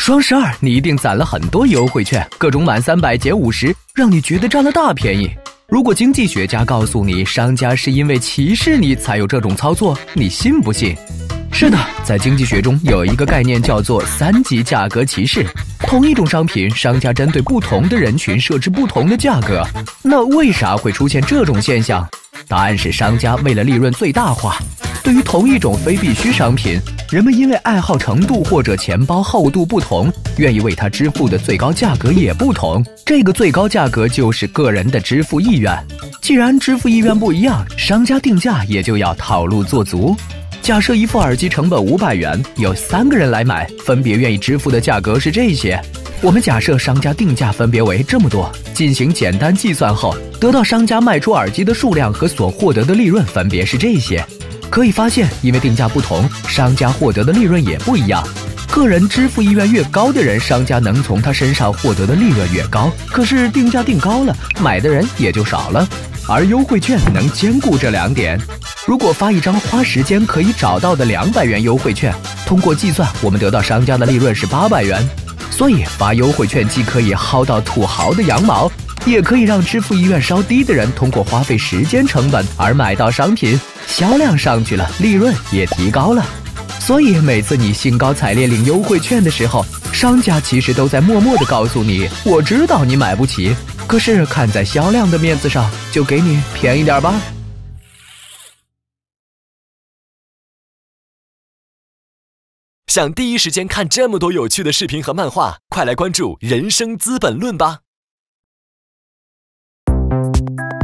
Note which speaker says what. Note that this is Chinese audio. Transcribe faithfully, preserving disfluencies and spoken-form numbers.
Speaker 1: 双十二你一定攒了很多优惠券，各种满三百减五十，让你觉得占了大便宜。如果经济学家告诉你商家是因为歧视你才有这种操作，你信不信？是的，在经济学中有一个概念叫做三级价格歧视。同一种商品，商家针对不同的人群设置不同的价格。那为啥会出现这种现象？答案是商家为了利润最大化。对于同一种非必需商品，人们因为爱好程度或者钱包厚度不同，愿意为它支付的最高价格也不同。这个最高价格就是个人的支付意愿。既然支付意愿不一样，商家定价也就要套路做足。假设一副耳机成本五百元，有三个人来买，分别愿意支付的价格是这些。我们假设商家定价分别为这么多，进行简单计算后，得到商家卖出耳机的数量和所获得的利润分别是这些。可以发现，因为定价不同，商家获得的利润也不一样。个人支付意愿越高的人，商家能从他身上获得的利润越高。可是定价定高了，买的人也就少了。而优惠券能兼顾这两点。如果发一张花时间可以找到的两百元优惠券，通过计算，我们得到商家的利润是八百元。所以发优惠券既可以薅到土豪的羊毛，也可以让支付意愿稍低的人通过花费时间成本而买到商品，销量上去了，利润也提高了。所以每次你兴高采烈领优惠券的时候，商家其实都在默默地告诉你，我知道你买不起，可是看在销量的面子上，就给你便宜点吧。
Speaker 2: 想第一时间看这么多有趣的视频和漫画，快来关注人生资本论吧。